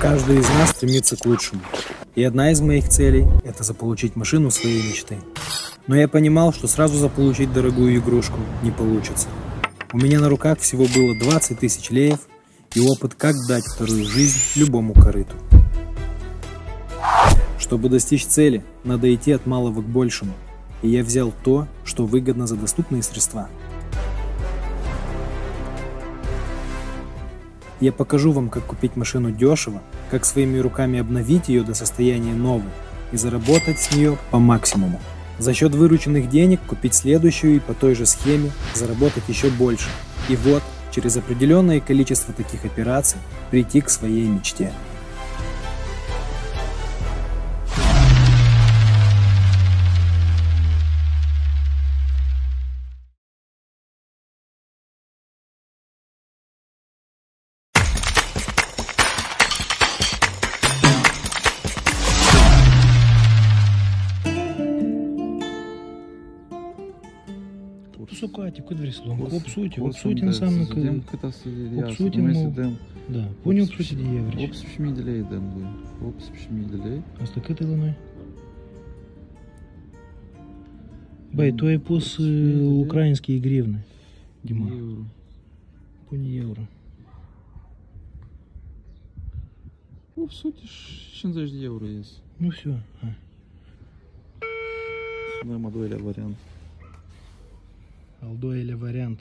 Каждый из нас стремится к лучшему. И одна из моих целей – это заполучить машину своей мечты. Но я понимал, что сразу заполучить дорогую игрушку не получится. У меня на руках всего было 20 тысяч леев и опыт, как дать вторую жизнь любому корыту. Чтобы достичь цели, надо идти от малого к большему. И я взял то, что выгодно за доступные средства. Я покажу вам, как купить машину дешево, как своими руками обновить ее до состояния новой и заработать с нее по максимуму. За счет вырученных денег купить следующую и по той же схеме заработать еще больше. И вот, через определенное количество таких операций прийти к своей мечте. Сукаті, кудвірслом, обсутін сам, обсутін, да, понял, обсутін єврич. Обсушмиделей, да, обсушмиделей. А стаки ти лунай? Бей, то є пос українські гривни, Діма. Євро. Поні євро. Обсутиш, ще за євро є. Ну все. Сюди модель варіант. Алдуэля вариант.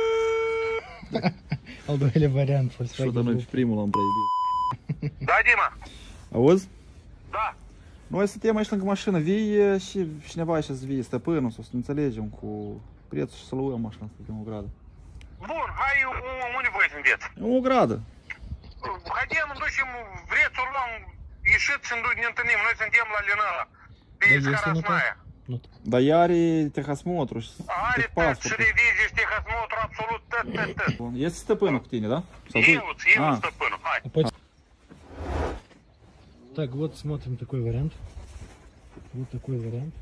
Алдуэля вариант. Что там в примулом проебит? Да, Дима? А вот? Да. Ну, если ты машина, вие, шнева сейчас вие, степину, собственно, цележем, пред салуя машина с таким уграда. Вон, хай у него этим вет. Уграда. Хотя, ну, дочим, вред урлам, и шитцем, не тянем, но этим тем лалинара. Бескоростная. Да яри техосмотру. Ари тест, ревизиш, техосмотр, абсолют. Есть степину в тени, да? Евут степину. Так, вот смотрим такой вариант. Вот такой вариант.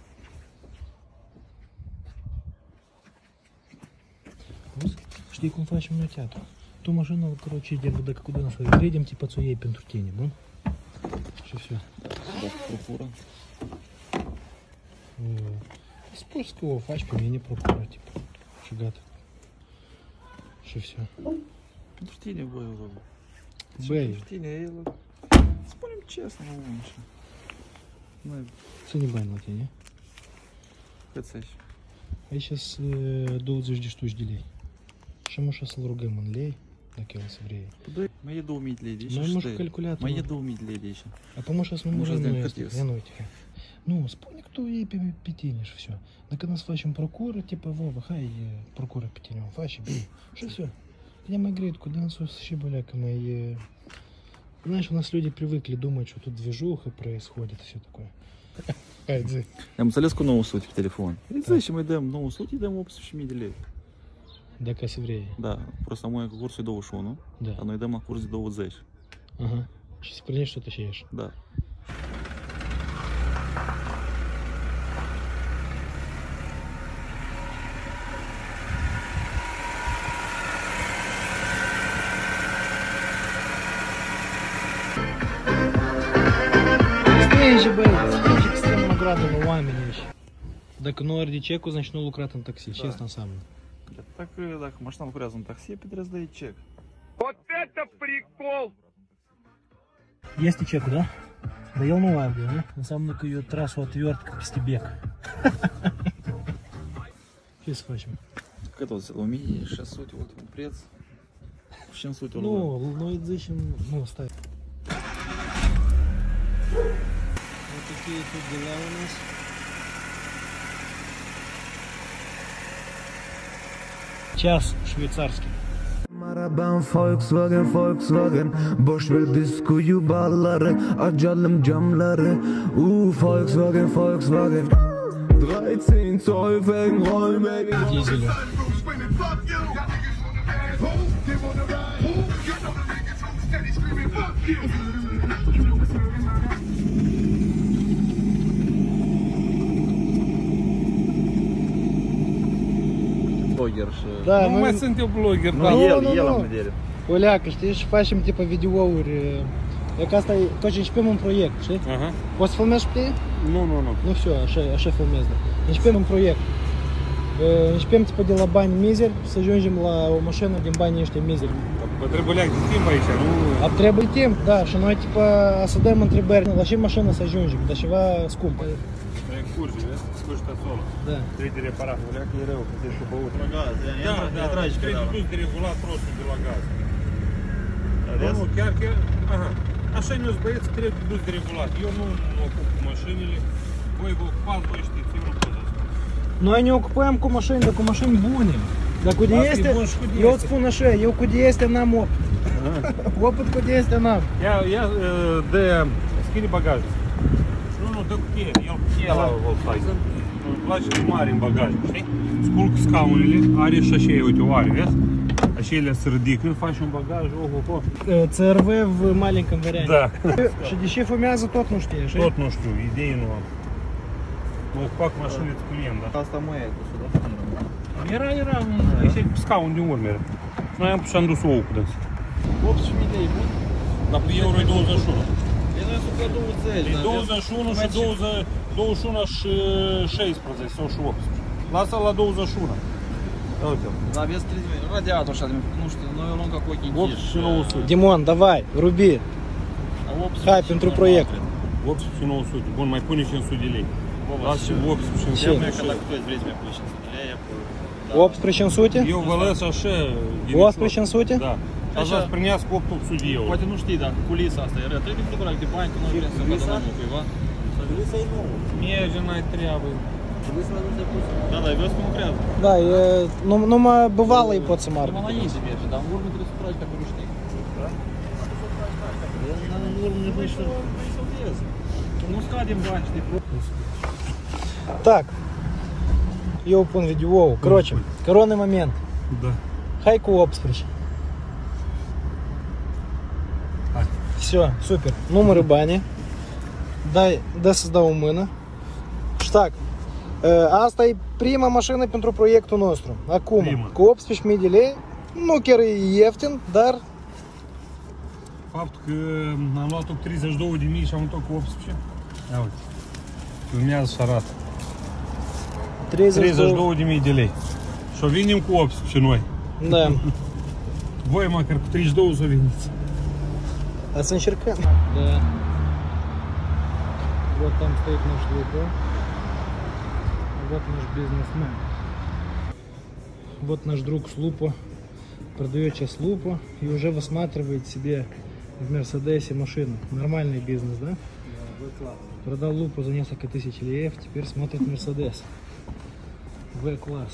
Штиком фачем на тяту. Ту машину, короче, идем куда нас едем, типа цуей пентуртени, да? Что все? Прокура. С польского фачка, мне не прокура, типа. Шагат. Что все? Пентуртени бой. Бей. Пентуртени, спорим честно, ну, Це не байн лати, не? это еще. А я сейчас долго жду делей. Что мы сейчас лругем лей, накелся в рее. Мы еду умеет леди. Мы можем калькулятор. Мы еду умеет леди еще. А поможешь, мы можем сделать. Ну, вспомни, кто ей пятинишь, все. Наконец фачем прокура, типа, Вова, хай прокура пятинем, фачем, что все. Я говорит, куда нас щебаляка мои. Знаешь, у нас люди привыкли думать, что тут движуха происходит и все такое. Я залезку новую суть в телефон. И зачем мы идем новую суть, идем обсушим делей. Да, касевреи. Да, просто мой курс до ушону. Да. А ну идем на курс до вот здесь. Ага. Сейчас принес что-то чаешь. Да. Так, ну ардичеку, значит, ну лукратом такси, да. Честно сам. Так, машина грязном такси, подраздает чек. Вот это прикол! Есть и чеку, да? Да я ну авдия, да? На самом деле ее трассу отвертка, пестебег. Что схвачим? Как это вот умеешь, сейчас суть, вот прец. В чем суть? Ну и зачем, ну, ставь. Вот такие тут дела у нас. Час швейцарский. Marabam Volkswagen boş ver diskoyu balları acalım camları Volkswagen 13 Zoll wegen Rollmägen Дизелю. Da, nu mai sunt eu blogger. Nu, el am vedere. Oleacă, știi, și facem tipa videouri Як asta e, tot ce începem un proiect, știi? Aha. Poți să filmezi pe tine? Nu. Nu все, așa filmez. Începem un proiect. Începem tipa de la bani mizeri să ajungem la o mașină din banii ăștia mizeri. Trebuie leac de timp aici, nu? Trebuie timp, da, și noi tipa să dăm întrebări la ce mașină să ajungem, dar ceva scump. Curge, vezi? Sfârșit acolo. Da. Trebuie de reparat. Leac e rău, că ești cu băut. Da, trebuie dus de regulat rostul de la gaz. Nu, chiar, aha. Așa ne-o băieți, trebuie dus de regulat. Eu nu mă ocup cu mașinile. Voi vă ocupați, voi știți, eu nu pot să spun. Noi ne ocupăm cu mașini, dar cu mașini bune. Dar cu de este, eu îți spun așa, eu cu de este n-am opit. Opit cu de este n-am. Ia dă, schimbi bagajul. Nu, dă cu cheie, el cu cheie la Volkswagen. Îmi place mare în bagaj, știi? Sculc scaunele, are și așa, uite, o are, vezi? Așa ele se ridică, faci un bagaj, oho. ЦРВ в маленьком варианте. Da. Și de ce fumează tot nu știe, așa? Tot nu știu, idei nu am. Mă ocupa cu mașinile de client, da? Asta moia cu sudă. Era aici scaun din urmă era. Noi am pus și am dus ouă cu dânsi. 80.000 lei, bun? Dar pe euro e 21. E noi sunt pe 20. E 21 și 21 și 16 sau și 18. Lasă la 21. Uite. La aveți 30.000. Radiator așa, nu știu, noi o luăm ca cu ochii 8 și 900. Димон, давай, руби. Hai, pentru proiect. 8 și 900. Bun, mai pune 500 de lei. Lasă și 8 și 500 de lei. Dacă tu vrei să mai pui 500 de lei, 8 500? Eu vă lăs așa. 8 500? Da. Așa să primească 800 de euro. poate nu știi, dar culisa asta e rea. Trebuie să de bani, că noi vrem să vedem omul cuiva. Merge, n-ai treabă. Da, dar vezi cum lucrează. Da, e, numai băvală îi pot să margă. Numai la ei se merge, dar în urmă trebuie să tragi dacă nu știi. Da? În urmă nevoie să vezi. Nu scadem bani, știi? Так, eu pun video. Короче, коронный момент. Da. Hai cu 18. Hai. Все, супер. Numără banii. Dă să-ți dau o mână. Și tac. Asta e prima mașină pentru proiectul nostru. Acum, Prima. cu 18.000 de lei, nu chiar e ieftin, dar Faptul că am luat-o cu 32.000 și am luat-o cu 18. Ia uite. Filmează și arată. 32.000 de lei. Și o venim cu 18 noi. Da. Voi măcar cu 32 să veniți. Să încercăm. Да. Вот там стоит наш лупа. Вот наш бизнесмен. Вот наш друг с лупа. Продает сейчас лупу и уже высматривает себе в Мерседесе машину. Нормальный бизнес, да? Продал лупу за несколько тысяч леев, теперь смотрит Мерседес. В-класс.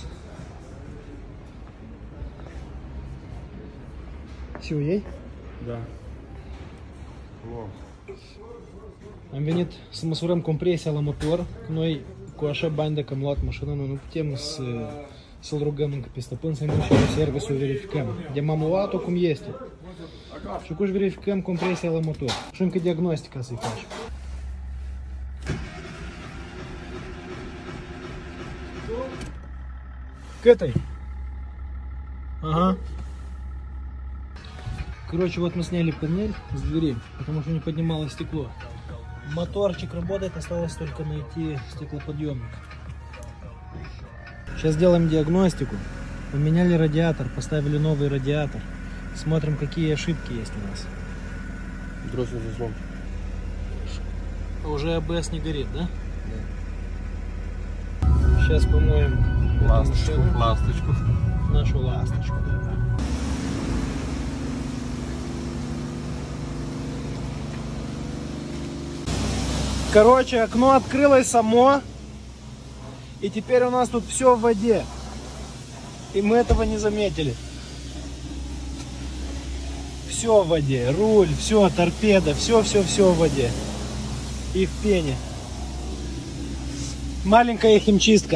Все, ей? Da. Am venit să măsurăm compresia la motor. Noi cu așa bani dacă am luat mașina, noi nu putem să-l rugăm încă pe stăpân să intrăm și la service să o verificăm. De m-am luat-o cum este. Și cu verificăm compresia la motor. Și încă diagnostica să-i facem. Cât-i? Ага. Короче, вот мы сняли панель с двери, потому что не поднималось стекло. Моторчик работает, осталось только найти стеклоподъемник. Сейчас сделаем диагностику. Поменяли радиатор, поставили новый радиатор. Смотрим, какие ошибки есть у нас. Дроссель заслон. Уже АБС не горит, да? Да. Сейчас помоем Ласточку. нашу ласточку. Короче, окно открылось само, и теперь у нас тут все в воде. И мы этого не заметили. Все в воде, руль, все, торпеда, все в воде. И в пене. Маленькая химчистка.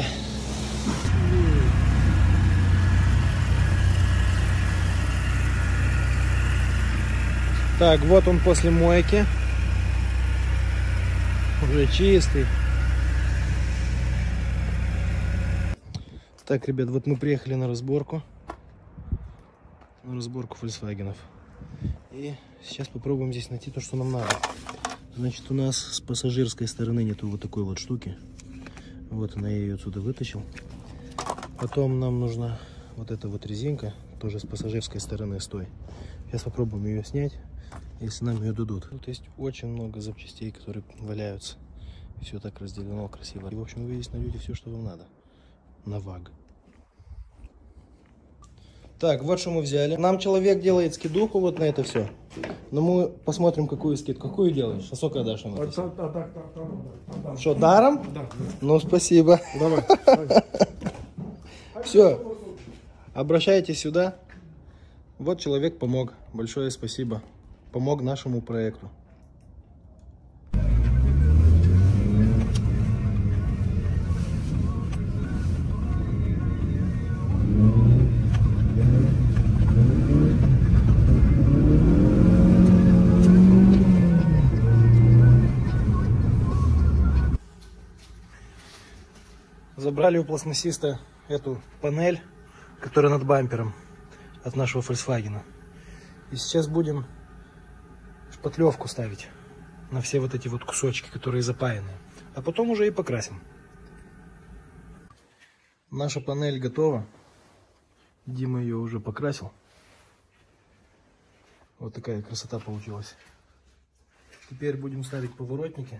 Так, вот он после мойки. Уже чистый. Так, ребят, вот мы приехали на разборку. На разборку Volkswagen'ов. И сейчас попробуем здесь найти то, что нам надо. Значит, у нас с пассажирской стороны нету вот такой вот штуки. Вот она, я ее отсюда вытащил. Потом нам нужна вот эта вот резинка, тоже с пассажирской стороны стой. Сейчас попробуем ее снять, если нам ее дадут. Тут есть очень много запчастей, которые валяются. Все так разделено красиво. И, в общем, вы здесь найдете все, что вам надо. На ВАГ. Так, вот что мы взяли. Нам человек делает скидуху вот на это все. Но мы посмотрим, какую скидку. Какую делаешь? А сколько дашь нам? Что, даром? Да. Ну, спасибо. Давай. Все. Обращайтесь сюда. Вот человек помог. Большое спасибо. Помог нашему проекту. Забрали у пластмассиста эту панель, которая над бампером от нашего Volkswagen. И сейчас будем шпатлевку ставить на все вот эти вот кусочки, которые запаянные. А потом уже и покрасим. Наша панель готова. Дима ее уже покрасил. Вот такая красота получилась. Теперь будем ставить поворотники.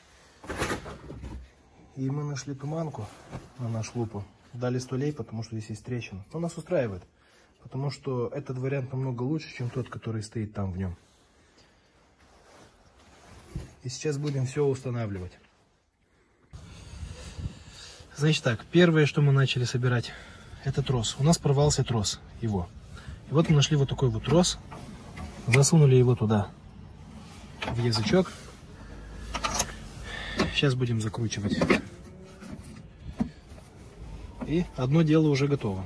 И мы нашли туманку на наш лупу. Дали 100 лей, потому что здесь есть трещина. Но нас устраивает, потому что этот вариант намного лучше, чем тот, который стоит там в нем. И сейчас будем все устанавливать. Значит так, первое, что мы начали собирать, это трос. У нас порвался трос его. И вот мы нашли вот такой вот трос. Засунули его туда, в язычок. Сейчас будем закручивать. И одно дело уже готово.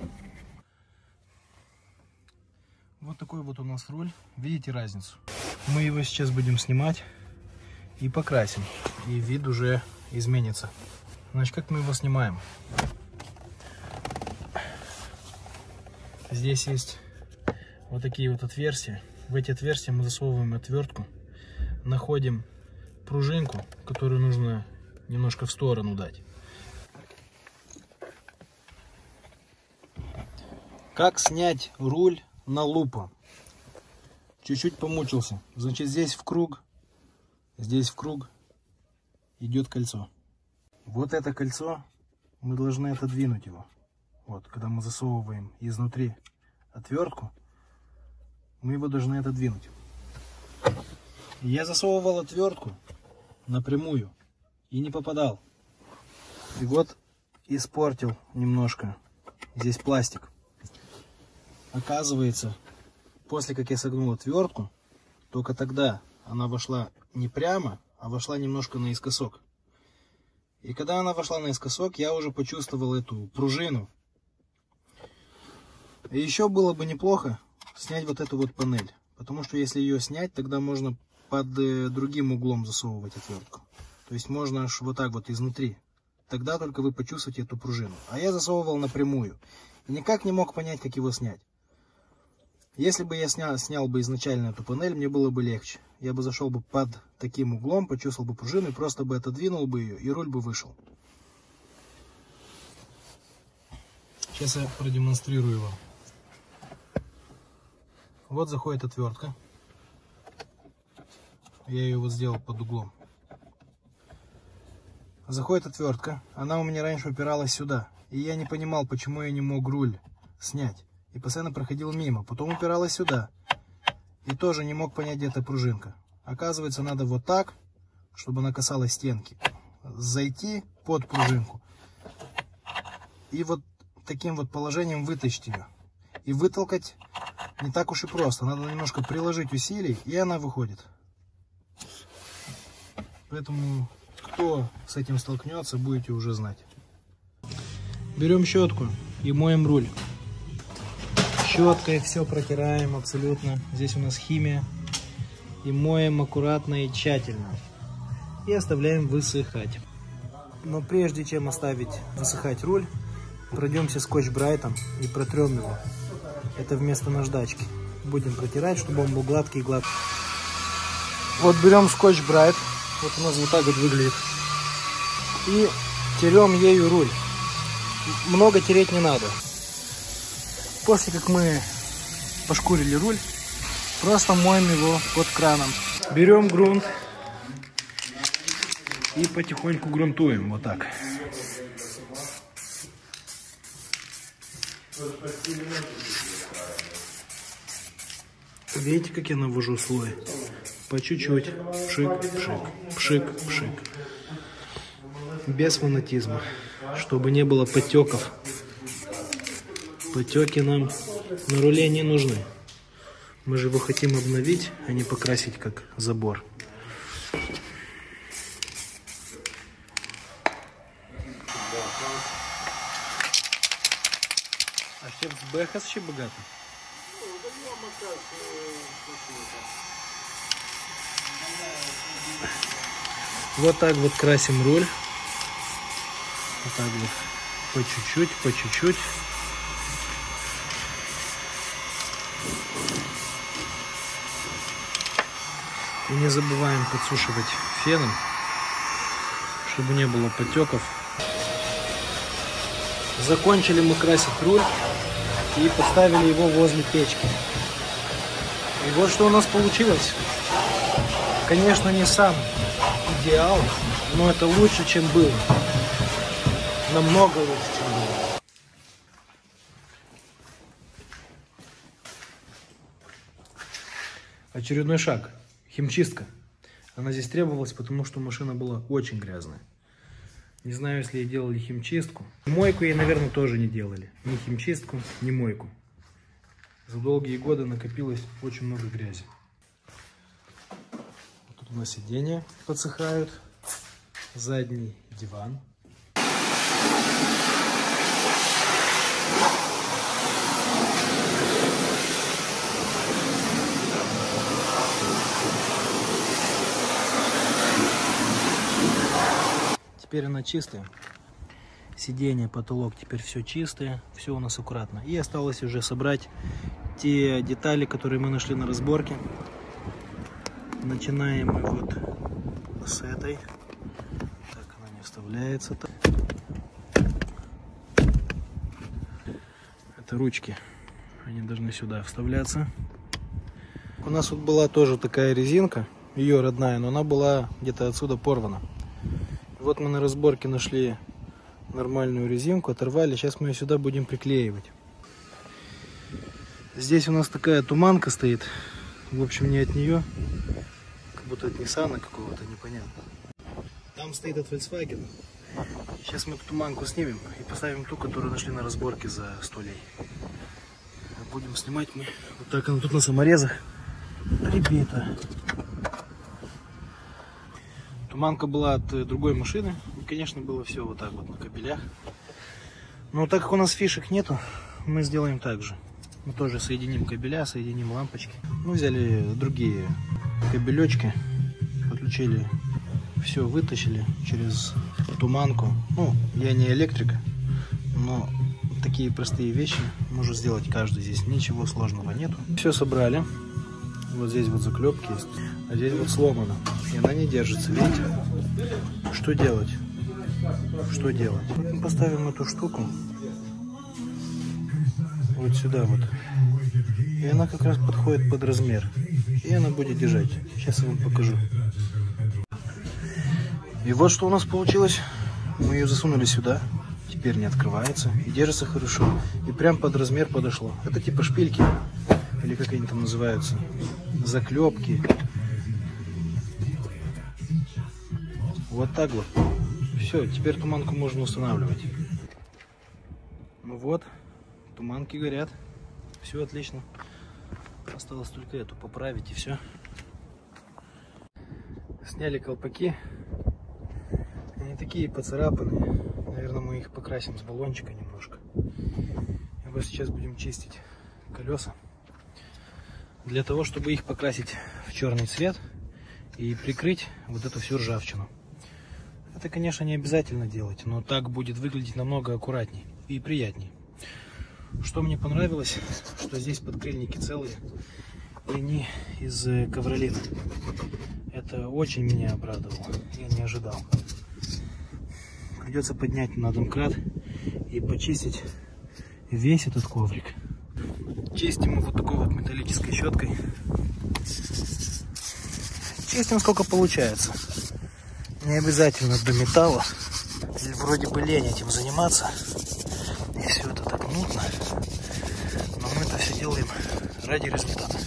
Вот такой вот у нас руль. Видите разницу? Мы его сейчас будем снимать и покрасим. И вид уже изменится. Значит, как мы его снимаем? Здесь есть вот такие вот отверстия. В эти отверстия мы засовываем отвертку. Находим пружинку, которую нужно немножко в сторону дать. Как снять руль на лупу? Чуть-чуть помучился. Значит, здесь в круг идет кольцо. Вот это кольцо, мы должны отодвинуть его. Вот, когда мы засовываем изнутри отвертку, мы его должны отодвинуть. Я засовывал отвертку напрямую и не попадал. И вот испортил немножко здесь пластик. Оказывается, после как я согнул отвертку, только тогда она вошла не прямо, а вошла немножко наискосок. И когда она вошла наискосок, я уже почувствовал эту пружину. И еще было бы неплохо снять вот эту вот панель. Потому что если ее снять, тогда можно под другим углом засовывать отвертку. То есть можно аж вот так вот изнутри. Тогда только вы почувствуете эту пружину. А я засовывал напрямую. И никак не мог понять, как его снять. Если бы я снял бы изначально эту панель, мне было бы легче. Я бы зашел бы под таким углом, почувствовал бы пружину, и просто бы отодвинул бы ее, и руль бы вышел. Сейчас я продемонстрирую вам. Вот заходит отвертка. Я ее вот сделал под углом. Заходит отвертка. Она у меня раньше упиралась сюда. И я не понимал, почему я не мог руль снять. И постоянно проходил мимо. Потом упиралась сюда. И тоже не мог понять, где эта пружинка. Оказывается, надо вот так, чтобы она касалась стенки. Зайти под пружинку. И вот таким вот положением вытащить ее. И вытолкать не так уж и просто. Надо немножко приложить усилий, и она выходит. Поэтому, кто с этим столкнется, будете уже знать. Берем щетку и моем руль. Щеткой все протираем абсолютно. Здесь у нас химия. И моем аккуратно и тщательно. И оставляем высыхать. Но прежде чем оставить высыхать руль, пройдемся скотч-брайтом и протрем его. Это вместо наждачки. будем протирать, чтобы он был гладкий. Вот берем скотч Брайт. Вот у нас вот так вот выглядит. И терем ею руль. Много тереть не надо. После как мы пошкурили руль, просто моем его под краном. Берем грунт и потихоньку грунтуем. Вот так. Видите, как я навожу слой? По чуть-чуть. Пшик, пшик, пшик, пшик. Без фанатизма. Чтобы не было потеков. Потеки нам на руле не нужны. Мы же его хотим обновить, а не покрасить как забор. А ще з Бехас ще багато? Вот так вот красим руль. Вот так вот. По чуть-чуть, по чуть-чуть. И не забываем подсушивать феном, чтобы не было потеков. Закончили мы красить руль и поставили его возле печки. И вот что у нас получилось. Конечно, не сам идеал, но это лучше, чем было. Намного лучше, чем было. Очередной шаг. Химчистка. Она здесь требовалась, потому что машина была очень грязная. Не знаю, если ей делали химчистку. Мойку ей, наверное, тоже не делали. Ни химчистку, ни мойку. За долгие годы накопилось очень много грязи. Тут у нас сиденья подсыхают. Задний диван. Теперь она чистая. Сиденье, потолок теперь все чистое. Все у нас аккуратно. И осталось уже собрать те детали, которые мы нашли на разборке. Начинаем мы вот с этой. Так, она не вставляется. Это ручки. Они должны сюда вставляться. У нас вот была тоже такая резинка. Ее родная, но она была где-то отсюда порвана. Вот мы на разборке нашли нормальную резинку, оторвали. Сейчас мы ее сюда будем приклеивать. Здесь у нас такая туманка стоит. В общем, не от нее. Как будто от Ниссана какого-то, непонятно. Там стоит от Volkswagen. Сейчас мы эту туманку снимем и поставим ту, которую нашли на разборке за 100 лей. Будем снимать мы. Вот так она тут на саморезах прибита. Туманка была от другой машины. И, конечно, было все вот так вот на кабелях. Но так как у нас фишек нету, мы сделаем так же. Мы тоже соединим кабеля, соединим лампочки. Мы взяли другие кабелечки, подключили, все вытащили через туманку. Ну, я не электрик, но такие простые вещи может сделать каждый. Здесь ничего сложного нету. Все собрали. Вот здесь вот заклепки есть, а здесь вот сломано. И она не держится, видите? Что делать? Что делать? Мы поставим эту штуку вот сюда вот. И она как раз подходит под размер. И она будет держать. Сейчас я вам покажу. И вот что у нас получилось. Мы ее засунули сюда. Теперь не открывается. И держится хорошо. И прям под размер подошло. Это типа шпильки. Или как они там называются. Заклепки. Вот так вот. Все, теперь туманку можно устанавливать. Ну вот, туманки горят. Все отлично. Осталось только эту поправить и все. Сняли колпаки. Они такие поцарапанные. Наверное, мы их покрасим с баллончика немножко. И вот сейчас будем чистить колеса. Для того, чтобы их покрасить в черный цвет и прикрыть вот эту всю ржавчину. Это, конечно, не обязательно делать, но так будет выглядеть намного аккуратней и приятней. Что мне понравилось, что здесь подкрыльники целые, и они из ковролина. Это очень меня обрадовало, я не ожидал. Придется поднять на домкрат и почистить весь этот коврик. Чистим его вот такой вот металлической щеткой. Чистим сколько получается. Не обязательно до металла. Вроде бы лень этим заниматься. И все это так нудно. Но мы это все делаем ради результата.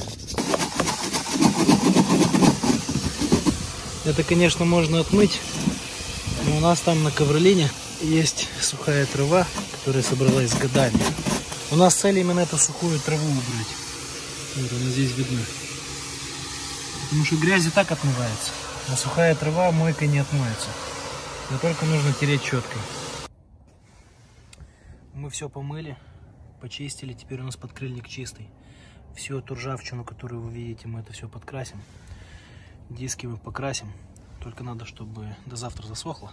Это, конечно, можно отмыть. Но у нас там на ковролине есть сухая трава, которая собралась с годами. У нас цель именно эту сухую траву убрать. Вот она здесь видна. Потому что грязь и так отмывается. А сухая трава мойкой не отмоется. Но только нужно тереть щеткой. Мы все помыли, почистили. Теперь у нас подкрыльник чистый. Всю эту ржавчину, которую вы видите, мы это все подкрасим. Диски мы покрасим. Только надо, чтобы до завтра засохло.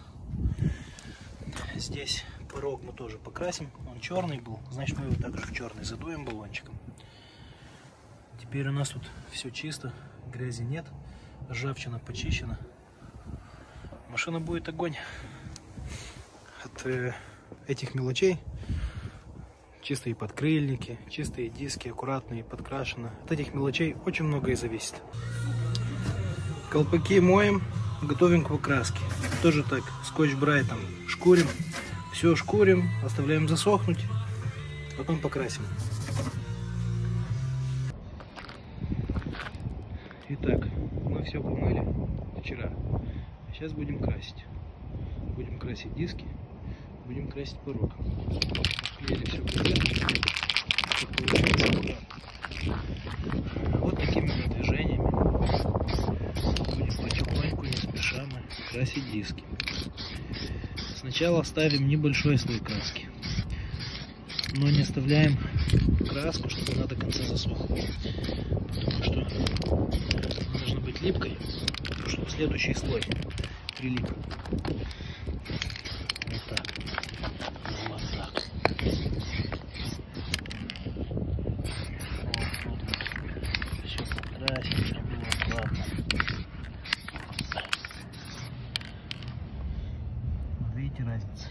Здесь порог мы тоже покрасим. Он черный был, значит мы его также в черный задуем баллончиком. Теперь у нас тут все чисто, грязи нет, ржавчина почищена. Машина будет огонь. От этих мелочей чистые подкрыльники, чистые диски, аккуратные, подкрашены. От этих мелочей очень многое зависит. Колпаки моем, готовим к покраске. Тоже так, скотч-брайтом шкурим. Все шкурим, оставляем засохнуть, потом покрасим. Итак, мы все помыли вчера. Сейчас будем красить. Будем красить диски, будем красить порог. Посмотрели все вот такими вот движениями будем потихоньку, не спеша мы красить диски. Сначала ставим небольшой слой краски, но не оставляем краску, чтобы она до конца засохла, потому что она должна быть липкой, чтобы следующий слой прилип. Вот так. Вот так. Вот все покрасим, чтобы было аккуратно. Видите разницу?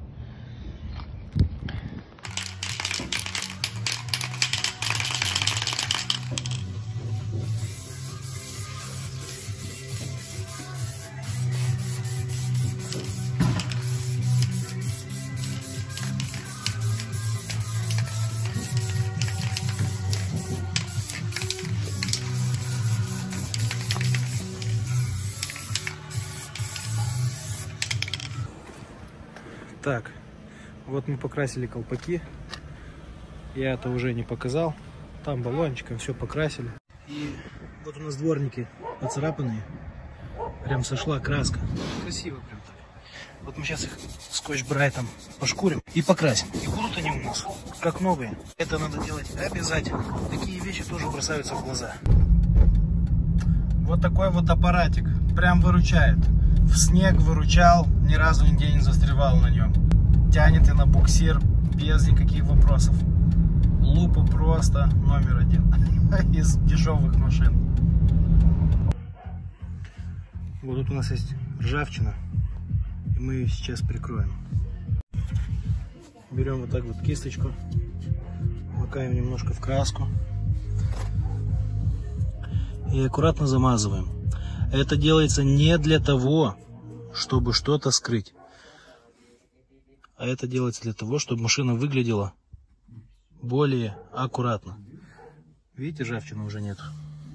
Так, вот мы покрасили колпаки. Я это уже не показал. Там баллончиком все покрасили. И вот у нас дворники поцарапанные. Прям сошла краска. Красиво прям так. Вот мы сейчас их скотч-брайтом пошкурим и покрасим. И будут они у нас как новые. Это надо делать обязательно. Такие вещи тоже бросаются в глаза. Вот такой вот аппаратик. Прям выручает. В снег выручал, ни разу нигде не застревал на нем. Тянет и на буксир без никаких вопросов. Лупа просто номер один из дешевых машин. Вот тут у нас есть ржавчина, и мы ее сейчас прикроем. Берем вот так вот кисточку, макаем немножко в краску и аккуратно замазываем. Это делается не для того, чтобы что-то скрыть, а это делается для того, чтобы машина выглядела более аккуратно. Видите, ржавчины уже нет.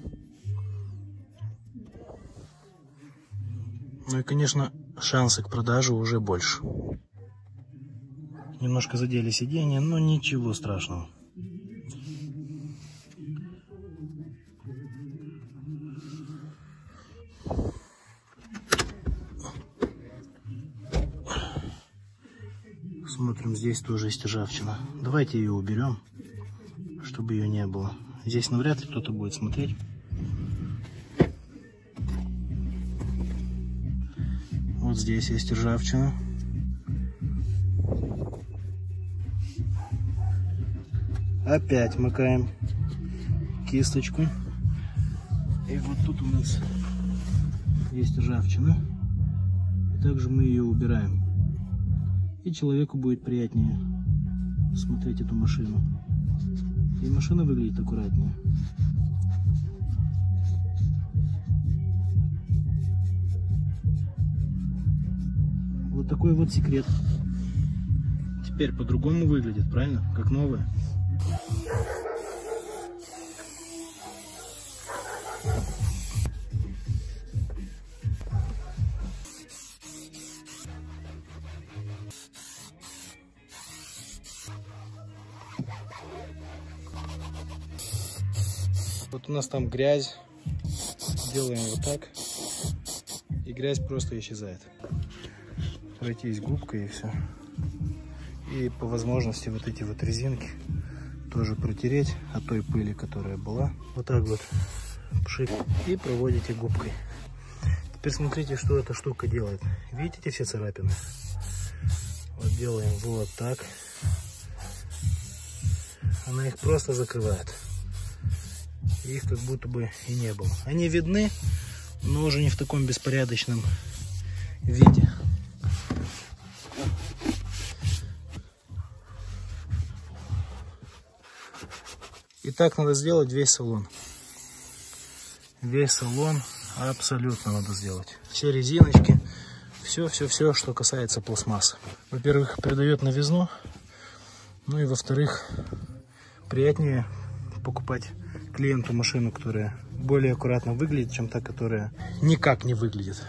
Ну и, конечно, шансы к продаже уже больше. Немножко задели сиденье, но ничего страшного. Смотрим, здесь тоже есть ржавчина. Давайте ее уберем, чтобы ее не было. Здесь навряд ли кто-то будет смотреть. Вот здесь есть ржавчина. Опять макаем кисточку. И вот тут у нас есть ржавчина. И также мы ее убираем. И человеку будет приятнее смотреть эту машину. И машина выглядит аккуратнее. Вот такой вот секрет. Теперь по-другому выглядит, правильно? Как новая. Вот у нас там грязь. Делаем вот так. И грязь просто исчезает. Пройтись губкой и все. И по возможности вот эти вот резинки тоже протереть от той пыли, которая была. Вот так вот пшик и проводите губкой. Теперь смотрите, что эта штука делает. Видите эти все царапины? Вот делаем вот так. Она их просто закрывает. Их как будто бы и не было. Они видны, но уже не в таком беспорядочном виде. И так надо сделать весь салон. Весь салон абсолютно надо сделать. Все резиночки, все, что касается пластмассы. Во-первых, придает новизну. Ну и во-вторых, приятнее покупать клиенту машину, которая более аккуратно выглядит, чем та, которая никак не выглядит.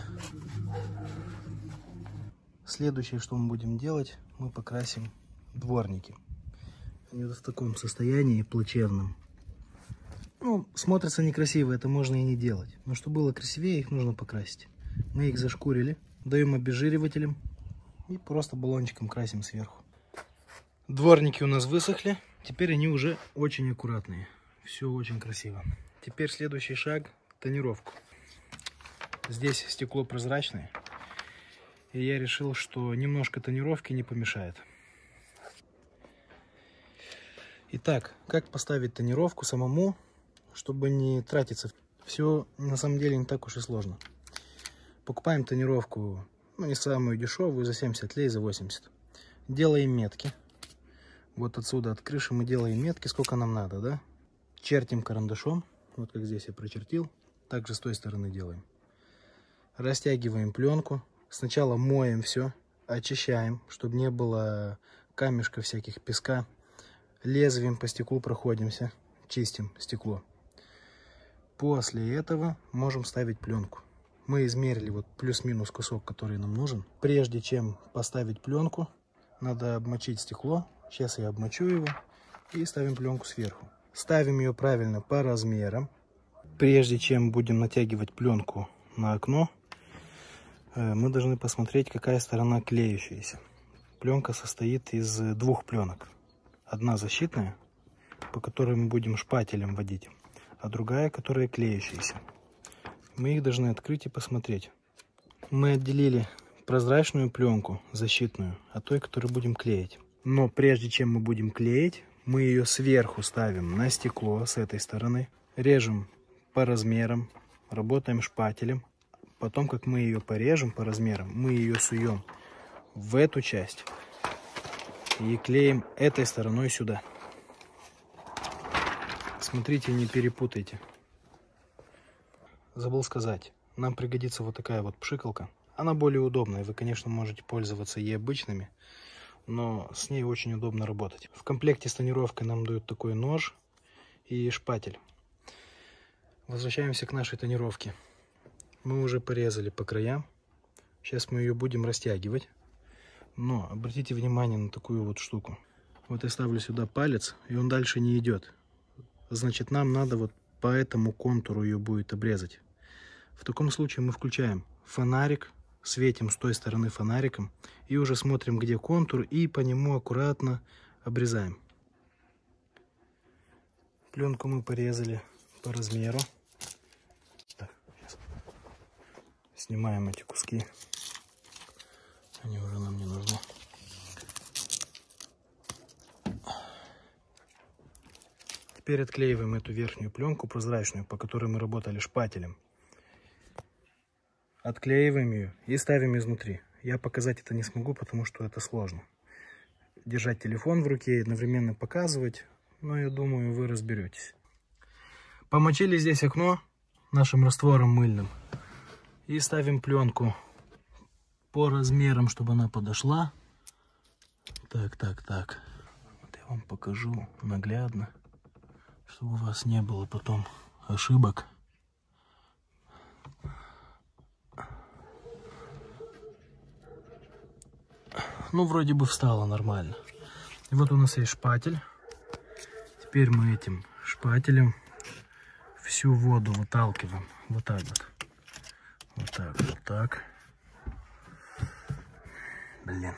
Следующее, что мы будем делать, мы покрасим дворники. Они вот в таком состоянии плачевном. Ну, смотрятся некрасиво, это можно и не делать. Но чтобы было красивее, их нужно покрасить. Мы их зашкурили, даем обезжиривателем и просто баллончиком красим сверху. Дворники у нас высохли, теперь они уже очень аккуратные. Все очень красиво. Теперь следующий шаг — тонировку. Здесь стекло прозрачное, и я решил, что немножко тонировки не помешает. Итак, как поставить тонировку самому, чтобы не тратиться? Все на самом деле не так уж и сложно. Покупаем тонировку, ну, не самую дешевую, за 70 лей, за 80. Делаем метки. Вот отсюда от крыши мы делаем метки, сколько нам надо, да? Чертим карандашом, вот как здесь я прочертил. Также с той стороны делаем. Растягиваем пленку. Сначала моем все, очищаем, чтобы не было камешка всяких, песка. Лезвием по стеклу проходимся, чистим стекло. После этого можем ставить пленку. Мы измерили вот плюс-минус кусок, который нам нужен. Прежде чем поставить пленку, надо обмочить стекло. Сейчас я обмочу его и ставим пленку сверху. Ставим ее правильно по размерам. Прежде чем будем натягивать пленку на окно, мы должны посмотреть, какая сторона клеющаяся. Пленка состоит из двух пленок. Одна защитная, по которой мы будем шпателем водить, а другая, которая клеющаяся. Мы их должны открыть и посмотреть. Мы отделили прозрачную пленку, защитную, от той, которую будем клеить. Но прежде чем мы будем клеить, мы ее сверху ставим на стекло с этой стороны, режем по размерам, работаем шпателем. Потом, как мы ее порежем по размерам, мы ее суем в эту часть и клеим этой стороной сюда. Смотрите, не перепутайте. Забыл сказать, нам пригодится вот такая вот пшикалка. Она более удобная, вы, конечно, можете пользоваться и обычными, но с ней очень удобно работать. В комплекте с тонировкой нам дают такой нож и шпатель. Возвращаемся к нашей тонировке. Мы уже порезали по краям. Сейчас мы ее будем растягивать. Но обратите внимание на такую вот штуку. Вот я ставлю сюда палец, и он дальше не идет. Значит, нам надо вот по этому контуру ее будет обрезать. В таком случае мы включаем фонарик, светим с той стороны фонариком и уже смотрим, где контур, и по нему аккуратно обрезаем. Пленку мы порезали по размеру. Так, снимаем эти куски. Они уже нам не нужны. Теперь отклеиваем эту верхнюю пленку прозрачную, по которой мы работали шпателем. Отклеиваем ее и ставим изнутри. Я показать это не смогу, потому что это сложно. Держать телефон в руке и одновременно показывать, но я думаю, вы разберетесь. Помочили здесь окно нашим раствором мыльным. И ставим пленку по размерам, чтобы она подошла. Так. Вот я вам покажу наглядно, чтобы у вас не было потом ошибок. Ну, вроде бы встала нормально. И вот у нас есть шпатель. Теперь мы этим шпателем всю воду выталкиваем. Вот так вот. Вот так. Блин.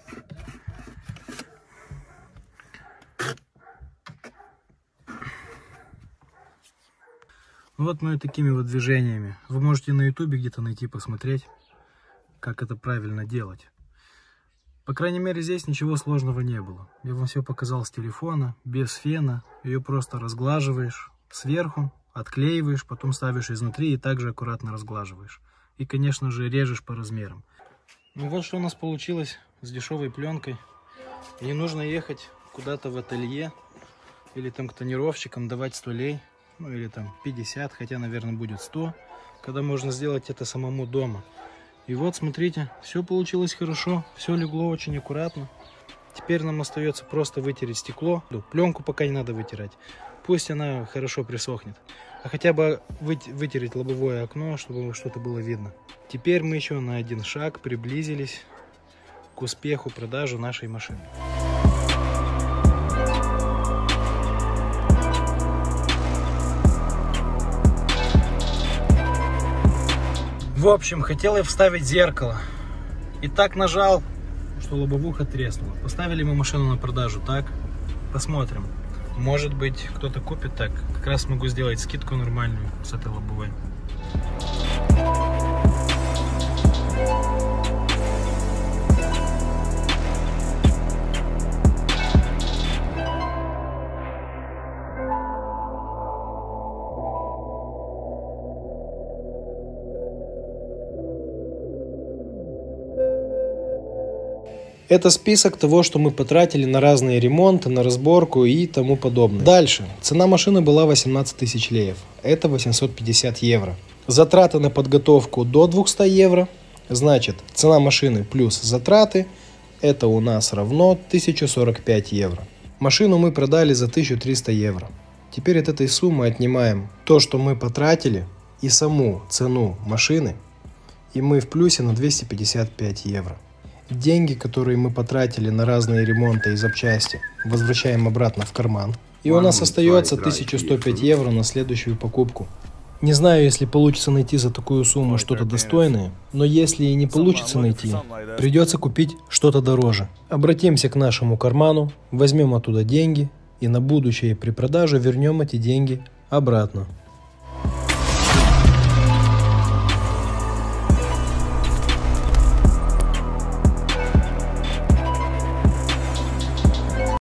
Вот мы такими вот движениями. Вы можете на ютубе где-то найти, посмотреть, как это правильно делать. По крайней мере, здесь ничего сложного не было. Я вам все показал с телефона, без фена. Ее просто разглаживаешь сверху, отклеиваешь, потом ставишь изнутри и также аккуратно разглаживаешь. И, конечно же, режешь по размерам. Ну вот что у нас получилось с дешевой пленкой. Не нужно ехать куда-то в ателье или там к тонировщикам давать 100 лей. Ну или там 50, хотя, наверное, будет 100. Когда можно сделать это самому дома. И вот, смотрите, все получилось хорошо. Все легло очень аккуратно. Теперь нам остается просто вытереть стекло. Пленку пока не надо вытирать. Пусть она хорошо присохнет. А хотя бы вытереть лобовое окно, чтобы что-то было видно. Теперь мы еще на один шаг приблизились к успеху продажи нашей машины. В общем, хотел я вставить зеркало. И так нажал, что лобовуха треснула. Поставили мы машину на продажу так. Посмотрим. Может быть, кто-то купит так. Как раз могу сделать скидку нормальную с этой лобовой. Это список того, что мы потратили на разные ремонты, на разборку и тому подобное. Дальше. Цена машины была 18 тысяч леев. Это 850 евро. Затраты на подготовку до 200 евро. Значит, цена машины плюс затраты. Это у нас равно 1045 евро. Машину мы продали за 1300 евро. Теперь от этой суммы отнимаем то, что мы потратили, и саму цену машины. И мы в плюсе на 255 евро. Деньги, которые мы потратили на разные ремонты и запчасти, возвращаем обратно в карман. И у нас остается 1105 евро на следующую покупку. Не знаю, если получится найти за такую сумму что-то достойное, но если и не получится найти, придется купить что-то дороже. Обратимся к нашему карману, возьмем оттуда деньги и на будущее при продаже вернем эти деньги обратно.